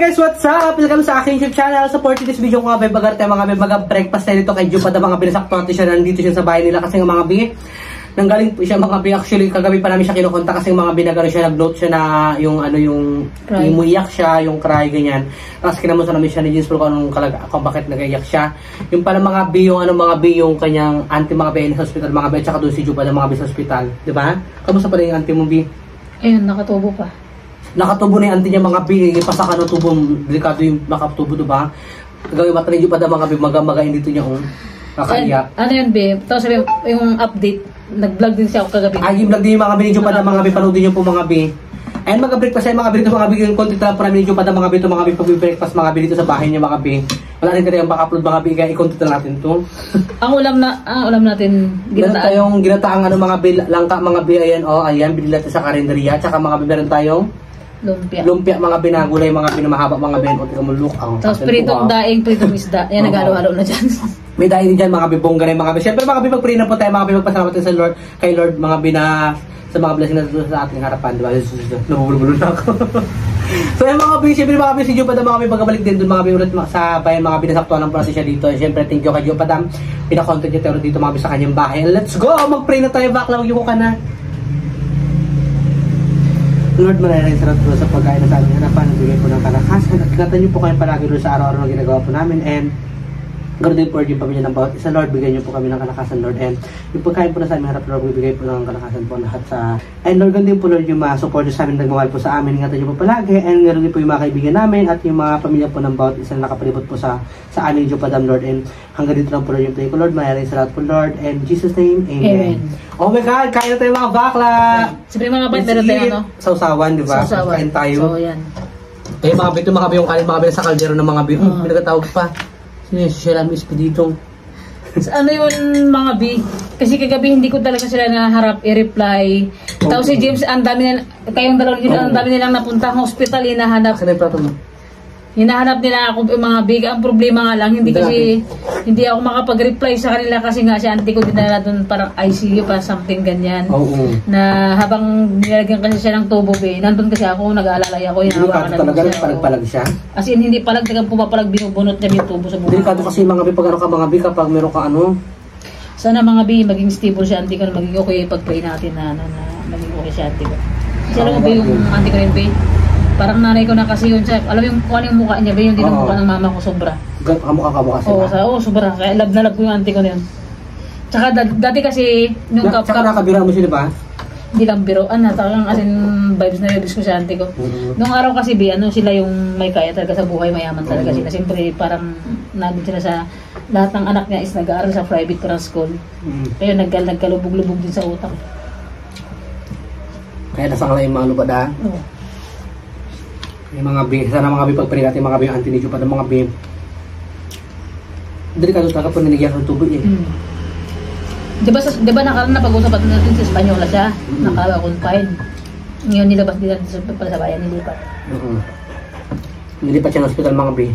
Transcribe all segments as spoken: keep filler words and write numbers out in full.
guys, what's up? Welcome sa aking YouTube channel. Support this video ko mga bagar tayo mga bagar breakfast tayo dito kay Jupa mga binasakto natin siya. Nandito siya sa bahay nila kasi ng mga bi. Nanggaling po siya mga bi. Actually, kagabi pa namin siya kinukonta kasi mga binagano siya. Nag-note siya na yung ano yung imuiyak siya, yung cry, ganyan. Tapos kinamusta namin siya ni James kung anong kalag kung bakit nag-iyak siya. Yung pala mga bi, yung ano mga bi, yung kanyang auntie mga bi sa hospital, mga bi, at saka doon si Jupa mga bi sa hospital. Diba? Kamusta pala yung auntie mo bi? Ayun, nakatubo pa. Nakatubo na yung auntie niya mga bi, ipasa ka ng tubo, delikado yung makatubo, diba? Gawin matanin yung pa mga bi, magamagain dito niya kung nakaiyak. Ano yun, bi? Tapos sabi yung update, nag-vlog din siya ako kagabi. Ay, yung vlog din yung mga bi, yung pa mga bi, panoodin niyo po mga bi. Ayun, mag-breakfast ay mga bi dito mga bi, yung content lang po namin yung pa mga bi, ito mga bi, pag-breakfast mga bi dito sa bahay niya mga bi. Wala rin kaya baka-upload mga bi, kaya i-content lang natin to. Ang ulam na, ang ulam natin, ginataan. Meron tayong ginataang ano mga bi, langka mga bi, ayan, oh, ayan, binili natin sa karinderya, tsaka mga bi, meron tayong lumpia. Lumpia, mga binagulay, mga pinamahaba, mga bento, tika mo look. Oh, tapos pritong daing, pritong isda. Yan, nag-halo-halo na dyan. May daing din dyan, mga bibongga rin, mga bi. Siyempre, mga bi, magpuri na po tayo, mga bi, magpasalamat tayo sa Lord, kay Lord, mga bina, sa mga blessing na sa ating harapan, di ba? Nabubulbulo na ako. So, yung mga bi, siyempre, mga bi, si Jupadam, mga bi, magkabalik din doon, mga bi, ulit sa bayan, mga binasaktuan lang po natin siya dito. Siyempre, thank you kay Jupadam. Pinakontent niya tayo dito, mga bi, sa kanyang bahay. Let's go! Mag-pray na tayo, bakla, yung ka na. Lord, maraming salamat po sa pagkain na sa aming harapan. Nagbigay po ng kalakasan. At ingatan niyo po kayo palagi doon sa araw-araw na ginagawa po namin. And ganoon din po yung pamilya ng bawat isa. Lord, bigyan niyo po kami ng kalakasan, Lord. And yung pagkain po na sa aming harap, Lord, bibigay po ng kalakasan po lahat sa... And Lord, ganoon din po, Lord, yung mga support sa amin, nagmamahal po sa amin. Ingatan niyo po palagi. And ganoon din po yung mga kaibigan namin at yung mga pamilya po ng bawat isa na nakapalibot po sa sa aming Jupadam, Lord. And hanggang dito lang po, Lord, yung play ko, Lord. Maraming salamat po, Lord. And in Jesus' name, Amen. Amen. Oh my God, kain na tayo mga bakla! Siyempre mga bait, pero tayo ano? Sausawan, di ba? Sausawan. Kain tayo. So, yan. Eh, mga bito, mga yung kanin, mga bito sa kaldero ng mga bito. Uh. Pinagkatawag pa. Sino yung Sheila Miss Peditong? So, ano yun mga bi? Kasi kagabi hindi ko talaga sila naharap i-reply. Okay. Tapos si James, ang dami nila, kayong dalawang nila, ang dami nilang napunta hospital, hinahanap. Saan yung prato mo? Hinahanap nila ako mga big. Ang problema nga lang, hindi kasi, hindi ako makapag-reply sa kanila kasi nga si auntie ko dinala doon parang I C U pa, something ganyan. Oo. Oh, oh. Na habang nilagyan kasi siya ng tubo, eh, nandun kasi ako, nag-aalalay ako, hinahawakan na talaga siya. Palag-palag siya? As in, hindi palag, tagang pumapalag, binubunot niya yung tubo sa buhay. Delikado kasi mga bi, pag ano ka mga bi, kapag meron ka ano? Sana mga bi, maging stable si auntie ko na maging okay pag-pray natin na, na, na maging okay si auntie ko. Kasi alam mo ba yung auntie ko rin ba? Parang nanay ko na kasi yun siya. Alam mo yung kung ano yung mukha niya ba? Yung din ang mukha ng mama ko sobra. Kamukha ka mukha sila? Oo, sa, oo, sobra. Kaya love na love ko yung auntie ko na yun. Tsaka dati kasi yung na, kap Tsaka nakabira mo sila ba? Hindi lang biro. Ano, talagang as in vibes na vibes ko sa auntie ko. Mm-hmm. Nung araw kasi bi, ano sila yung may kaya talaga sa buhay, mayaman talaga mm-hmm. sila. Siyempre parang nandun sila sa lahat ng anak niya is nag-aaral sa private parang school. Mm-hmm. Kaya nagkal nagkalubog-lubog din sa utak. Kaya nasa kalay yung mga lubad ha? Oo. Yung mga bi, sana mga bi pagpili natin mga bi yung auntie ni Jupa ng mga bi. Delikado talaga po niligyan ng tubo eh. Mm. Diba, diba nakaroon na pag-usapan natin sa Espanyola siya, mm. naka-confine. Ngayon nilabas nila sa, sa bayan, nilipat. Uh -huh. Nilipat siya ng hospital mga bi.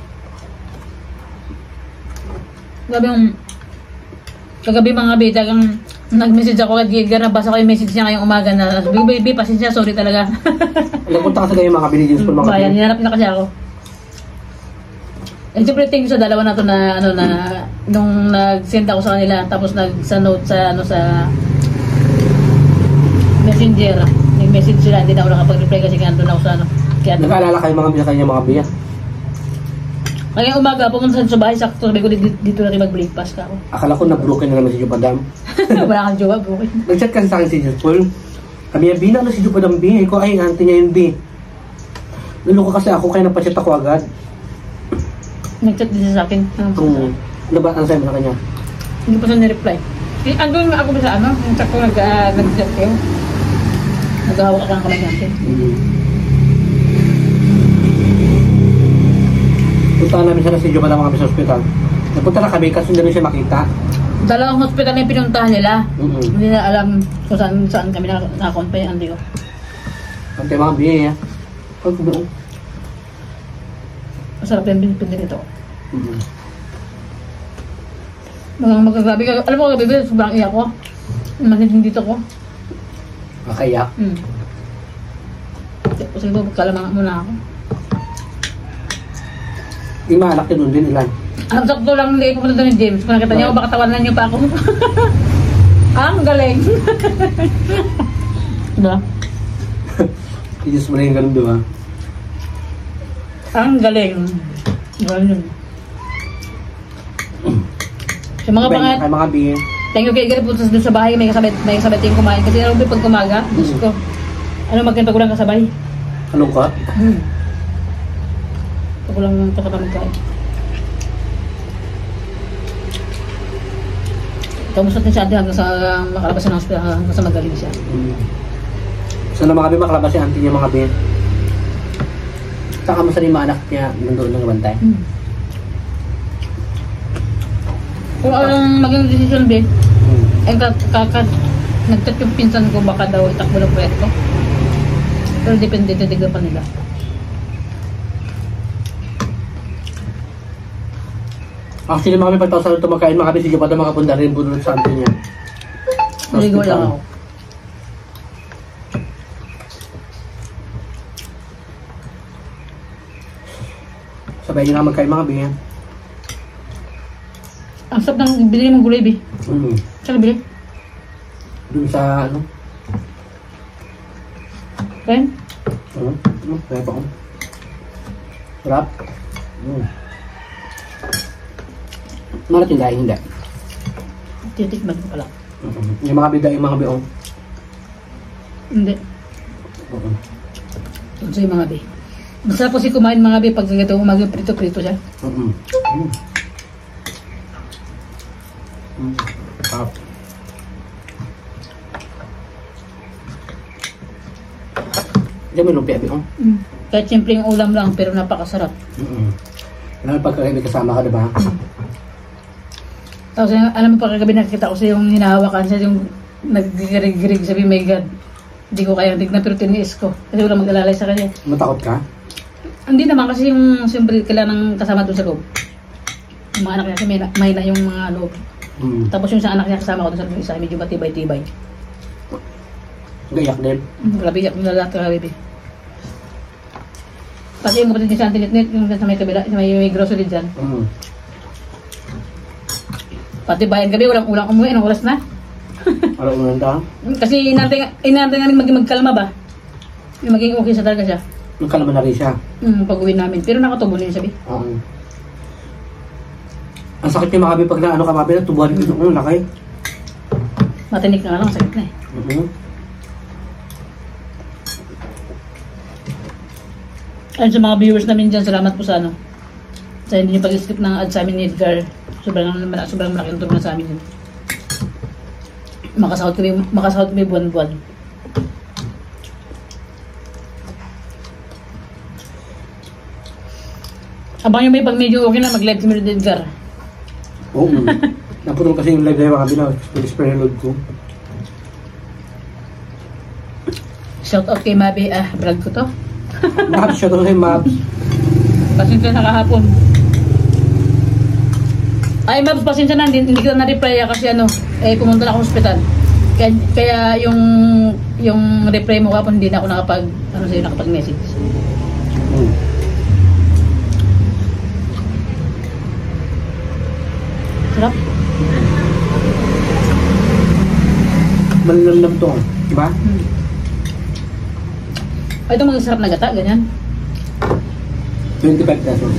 Gabi yung, kagabi mga bi, talagang nag-message ako at Giga, nabasa ko yung message niya ngayong umaga na sabi ko, baby, pasensya, sorry talaga. Nagpunta ka sa ganyan mga binigyan po mga bayan, hinarap na kasi ako. And siyempre, thank you sa dalawa na to na, ano, na, nung nag-send ako sa kanila, tapos nag sa note sa, ano, sa messenger, nag-message sila, hindi na ako nakapag-reply kasi nga doon ako sa, ano. Nag-aalala kayo mga biya kanya mga biya? Ngayong umaga, pumunta sa bahay, sakto, sabi ko dito, dito natin mag-breakfast ka ako. Akala ko na-broken na naman si Jupadam. Wala kang jowa, broken. Nag-chat kasi sa akin si Juspool. Kami yung bina na si Jupadam B. Ko ay, auntie niya yung B. Naluko kasi ako, kaya napachat ako agad. Nag-chat din siya sa akin. Um, ano ba, ang sabi mo sa kanya? Hindi pa siya nireply. Eh, andun nga ako sa ano, yung sakto nag-chat kayo. Nag-hawak ka lang kamay natin. Mm-hmm. Punta namin siya na si Jupa ng mga sa hospital. Napunta na kami kasi hindi rin siya makita. Dalawang hospital na yung pinuntahan nila. Mm-hmm. Hindi na alam kung saan, saan kami nakakonpa yung andi ko. Ante mga biya. Pag doon. Masarap yung binipin dito. Mm-hmm. Mga magagabi ka. Alam mo kagabi, sobrang iyak ko. Masin dito ko. Makaiyak? Hmm. Kasi ko, magkalamang muna ako. Yung mga anak yun din ilan. Ang sakto lang hindi pupunta doon ni James. Kung nakita niyo, baka tawanan niyo pa ako. Ang galing. Diba? I-just mo na yung ganun diba? Ang galing. Galing. Sa mga pangat, Ay mga bingin. thank you kay Gary po sa sa bahay, may kasabay, may kasabay tayong kumain. Kasi alam mo pag kumaga, Diyos ko, ano magkanta ko lang kasabay? Anong ka? Hmm. Ako lang kasabay magkain. Kamusta din siya ate hanggang sa makalabas siya ng hospital, hanggang sa magaling siya. Mm. Sana mga bi makalabas si auntie niya mga bi. Saka mo sa lima anak niya nandoon ng bantay. Hmm. Kung anong maging decision din, Mm. ay kakad nagtat yung pinsan ko baka daw itakbo ng proyekto. Pero depende, titignan pa nila. Actually mga bi pagtaw sa ito magkain mga bi sige pa daw makapunta rin bunod sa auntie niya. Maligo lang ako. Sabay niyo na magkain mga bi. Ang sarap ng binili mong gulay, Bi. Mm. Saan nabili? Doon sa ano? Ren? Ano? Ano? Kaya pa ko. Sarap. Mm. Marating dahil hindi. Titikman ko pala. Mm-hmm. Yung mga bida, yung mga biong. Hindi. Oo. Yun sa yung mga Bi. Masarap po si kumain mga Bi pag ganito umaga prito-prito siya. Mm-hmm. Mm. Mm. Sarap. Hindi may lumpia biong. Mm. Kahit simpleng ulam lang pero napakasarap. Mm-hmm. Alam mo pagka may kasama ka, diba? Tapos alam mo pagkagabi nakikita ko siya yung hinahawakan siya yung naggigirig-girig sabi my God. Hindi ko kayang tignan pero tiniis ko. Kasi wala mag-alalay sa kanya. Matakot ka? Hindi naman kasi yung siyempre kailangan ng kasama doon sa loob. Yung mga anak niya kasi may, may na yung mga loob. Mm. Tapos yung sa anak niya kasama ko doon sa loob isa medyo matibay-tibay. Gayak din. Grabe yak yung lalat ka baby. Kasi yung kapatid niya sa antinit-nit yung sa may kabila, sa may, may grocery dyan. Mm. Pati bayan gabi walang ulang umuwi, anong oras na? Alam mo nang ta? Kasi inantay inantay nga rin maging magkalma ba? Yung maging okay sa talaga siya. Nagkalaman na rin siya. Mm, pag-uwi namin. Pero nakatubo na yun sabi. Oo. Ang sakit niya makabi pag na ano ka mabi na tubuhan ko yung laki. Matinik na nga lang, sakit na eh. Mhm. Ayun sa mga viewers namin dyan, salamat po sa ano. Sa hindi nyo pag-skip ng ad sa amin ni Edgar. Sobrang, sobrang malaking tulong na sa amin yun. Makasahod kami, makasahod kami buwan-buwan. Abang yung may pag medyo okay na, mag-live si Meron Edgar. Oo. Naputol kasi yung live na yung mga binaw. Pag-spare load ko. Shout out kay Mabi, ah, vlog ko to. Maps siya to sa Maps. Pasensya na kahapon. Ay, Maps, pasensya na, hindi, hindi ko na na-reply kasi ano, eh, pumunta na ako sa hospital. Kaya, kaya yung, yung reply mo kahapon, hindi na ako nakapag, ano sa'yo, nakapag-message. Hmm. Sarap. Malamlam to. Diba? Hmm. Ay, ito mga sarap na gata, ganyan. twenty-five pesos.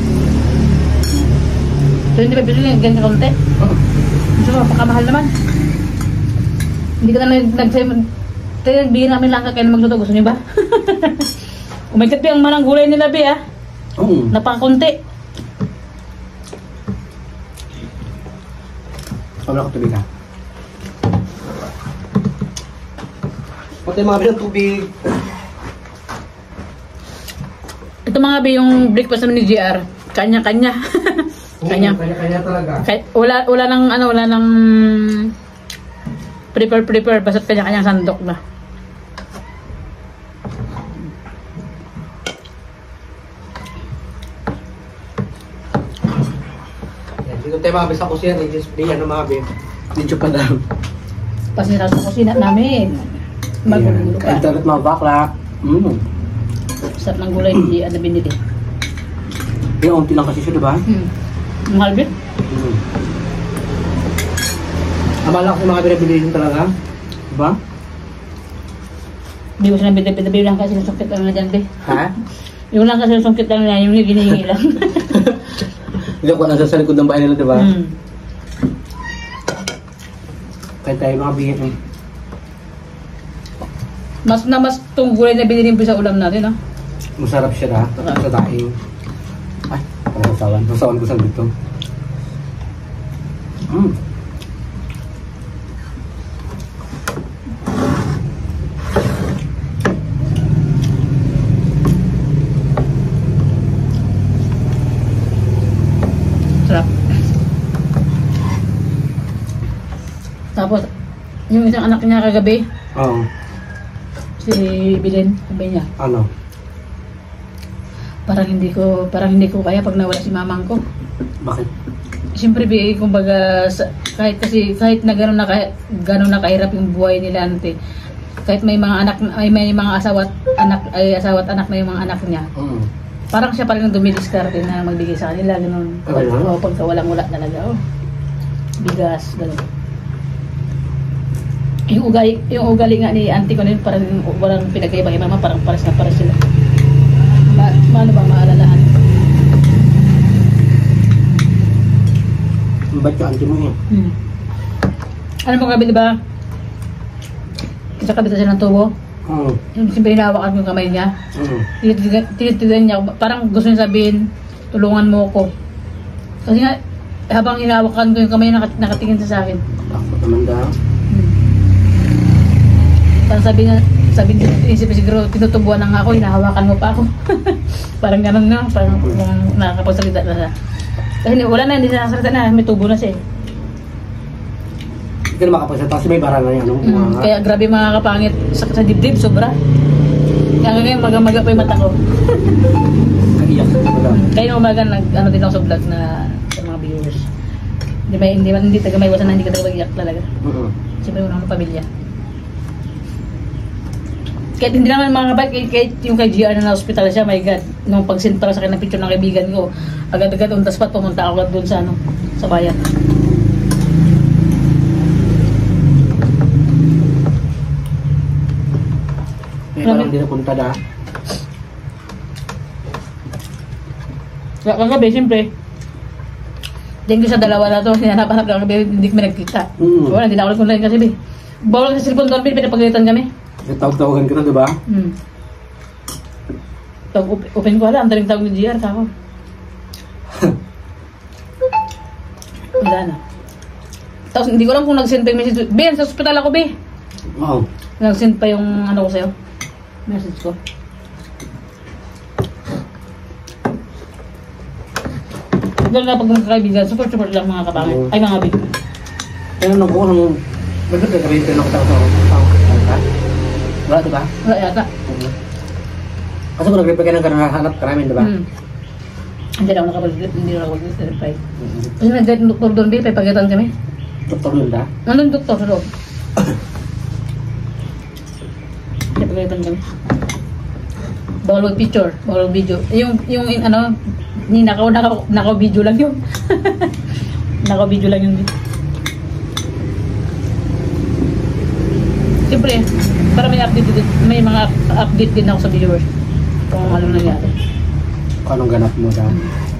twenty-five pesos lang, ganyan kaunti. Oh. Gusto ko, pakamahal naman. Hindi ka na nag-say, tayo nagbigyan namin lang ka kayo na magluto. Gusto niyo ba? Umikat pa yung manang gulay nila, Bi, ah. Oo. Napakakunti. Wala ko tubig ha. Pati mga bilang tubig. Ito mga Bi, yung breakfast namin ni G R. Kanya-kanya. Kanya. Kanya-kanya talaga. Kahit wala wala nang ano, wala nang prepare prepare basta't kanya-kanyang sandok na. Dito tayo mga sa kusina, just play ano mga bin. Medyo pa lang. Kasi nasa kusina namin. Magulo pa. Internet mga bakla. Mm. Sarap ng gulay ni Ana binili. Yung unti lang kasi siya, diba? Hmm. Mahal din. Hmm. Abala ko sa mga pinabilisin talaga. Diba? Hindi ko sila bida-bida lang kasi nasungkit lang na dyan, be. Ha? Yung lang kasi nasungkit lang na yung hinihingi lang. Hindi ko nasa sa likod ng bahay nila, diba? Hmm. Kaya tayo mga bihit eh. Mas na mas itong gulay na binili mo sa ulam natin, ah. Masarap siya na. Sa daing. Ay, nasasawan. Nasasawan ko sa dito. Mm. Sarap. Tapos, yung isang anak niya kagabi, Oo. si Bilin, sabi niya, Ano? parang hindi ko, parang hindi ko kaya pag nawala si mamang ko. Bakit? Siyempre, bi, kumbaga, sa, kahit kasi, kahit na gano'n na, kahit, gano'n na kahirap yung buhay nila, ante, kahit may mga anak, ay may mga asawa at anak, ay asawa at anak na yung mga anak niya, Mm. parang siya pa rin ang dumidiskarte na magbigay sa kanila, gano'n. Okay lang. O, pagka walang-wala talaga, oh. Bigas, gano'n. Yung ugali, yung ugali nga ni auntie ko na yun, parang walang pinagkaiba kay mama, parang pares na pares sila. Ma, maano ba maalalahan? Ba't yung auntie mo eh? Hmm. Ano mo kabi, di ba? Isa kabita siya ng tubo. Oo. Yung siyempre hinahawakan ko yung kamay niya. Mm. Tinitigan tinitigan niya ako. Parang gusto niya sabihin, tulungan mo ko. Kasi nga, habang hinahawakan ko yung kamay niya, nakat nakatingin siya sa akin. Takot naman daw. Hmm. Parang sabi niya, sabi niya, isip siguro, tinutubuan na nga ako, hinahawakan mo pa ako. Parang ganun nga, parang kung nakakapagsalita na siya. Kasi wala na, hindi siya nakasalita na, may tubo na siya eh. Hindi ka na makapagsalita kasi may bara na yan. Ano? Mm, Mga- kaya grabe mga kapangit sa, sa dibdib, sobra. Kaya ngayon maga-maga pa yung mata ko. Kaiyak sa talaga. Kaya umaga nag ano din ako sa vlog na sa mga viewers. Hindi may hindi man hindi taga may iwasan na hindi ka taga mag-iyak talaga. Mm. Siyempre una ng pamilya. Kahit hindi naman mga kapatid, kahit, kahit yung kay G R na na-hospital siya, my God, nung pag-send para sa akin ng picture ng kaibigan ko, agad-agad on the spot, pumunta ako agad doon sa ano, sa bayan. Eh, parang hindi napunta na. Kaya kagabi, siyempre, thank you sa dalawa na to, hinanap-hanap lang kagabi, hindi kami nagkita. Mm. Wala, hindi na ako nag-online kasi, be. Bawal sa cellphone doon, pinapagalitan kami. Tawag-tawagan kita, di ba? Hmm. Tawag, op- open ko wala, ang daling tawag ni G R, kako. Wala na. Tapos hindi ko alam kung nag-send pa yung message. Ben, sa hospital ako, be. Oo. Nag-send pa yung ano ko sa'yo. Message ko. Doon nga pag mga kaibigan, support-support lang mga kapangit. Oo. Ay, mga big. Kaya nung ko, nung... Ba't ka kami pinok sa ako? Wala, di ba? Wala yata. Mm. Kasi kung nag-reply ka ng hanap ka namin, di ba? Hmm. Hindi na ako nakapag- hindi na ako nakapag-reply. Mm. Kasi nag-guide ng doktor doon, be. Papagitan kami. Doktor Lunda? Anong doktor sa loob? Papagitan kami. Bawal mag-picture, bawal mag-video. Yung, yung, yung ano, ni nakaw, nakaw, nakaw video lang yun. Nakaw video lang yun. Siyempre, para may update din, may mga update din ako sa viewers kung ano nangyari. Kung anong ganap mo daw.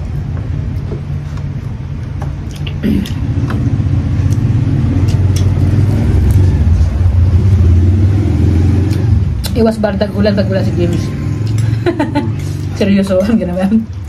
Iwas bardag ulan pag wala si James. Seryoso, ang ginawa.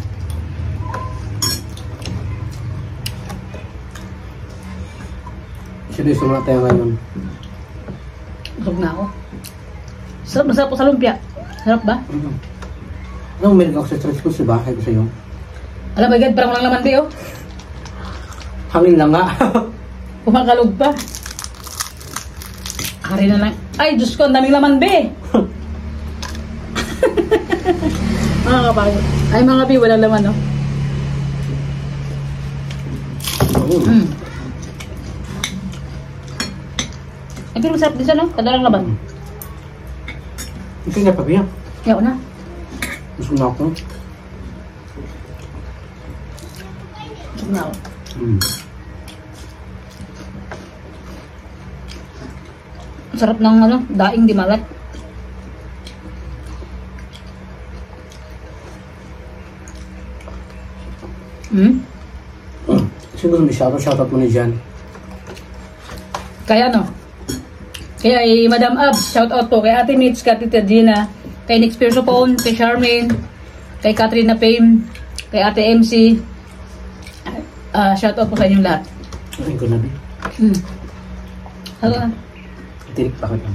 Seryoso muna tayo ngayon. Busog na ako. Sarap, masarap po sa lumpia. Sarap ba? Mm. Anong meron ako sa stretch ko sa bahay ko sa'yo? Alam mo, God, parang walang laman tayo. Hangin lang nga. Kumakalog pa. Hari na lang. Ay, Diyos ko, ang daming laman, be. Mga kapagod. Ay, mga bi, walang laman, no? Oo. Mm. Ay, pero masarap din siya, no? Kadalang laban. Ikaw nga pabiyak. Yaw na. Gusto na ako. na ako. Mm. Sarap ng ano, daing di malat. Hmm? Mm. Sino gusto mo shoutout? Shoutout mo na dyan. Kaya ano? Kaya eh, Madam Ab, shout out po kay Ate Mitch, kay Tita Gina, kay Nix Pirsopon, kay Charmaine, kay Katrina Payne, kay Ate M C. Uh, shout out po sa inyong lahat. Ay ko na di. Hmm. Ano na? Tirik pa ko lang.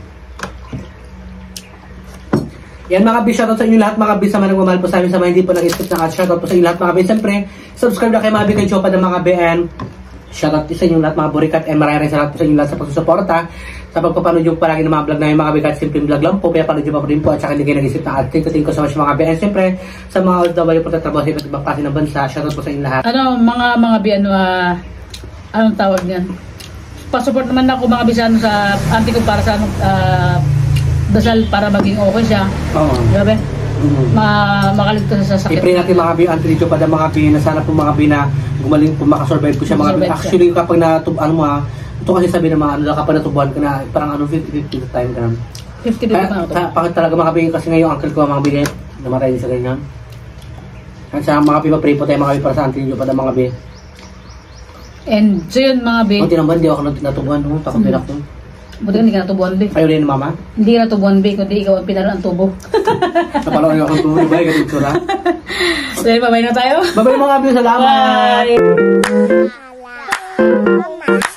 Yan mga bis, shoutout sa inyo lahat mga bis, sa mga nagmamahal po sa amin, sa mga hindi po nag-skip na shoutout po sa inyo lahat mga bis. Siyempre, subscribe na kay mga bis, kay Chopa ng mga B N. Shoutout sa inyo lahat mga burikat, and maraming salamat po sa inyo lahat sa pagsusuporta sa pagpapanood yung palagi ng mga vlog namin mga bikat. Simple vlog lang po, kaya panood nyo pa po rin po at saka hindi kayo nag-isip na ad. Thank you, thank you so much mga B N. Siyempre, sa mga O F W po tatrabaho sa iba't ibang klase ng bansa, shoutout po sa inyo lahat. Ano, mga mga bi, ano, uh, anong tawag niyan? Pasupport naman ako mga bisano sa auntie ko para sa ano, uh, dasal para maging okay siya. Oo. Grabe. Mm-hmm. Ma makaligtas sa sakit. I-pray natin mga bi, Anthony Chopa ng mga bi, na sana po mga bi na gumaling po, makasurvive po siya mga bi. Actually, kapag natubuan mo ha, ito kasi sabi na mga ano, kapag natubuan ka na, parang ano, fifty fifty the time ka na. fifty fifty na ito. Bakit talaga mga bi, kasi ngayon uncle ko mga bi, namatay din sa ganyan. At sa mga bi, mag-pray po tayo mga bi para sa Anthony Chopa ng mga bi. And so yun mga bi. Buti naman, di ako natubuan, no? Takot din ako. Buti hindi ka natubuan bi. Ayaw rin mama? Hindi ka natubuan bi, kundi ikaw ang pinaro ang tubo. Napalaw yung akong tubo, ba? Ganun tsura. So yun, babay na tayo. Babay mga bi, salamat! Bye!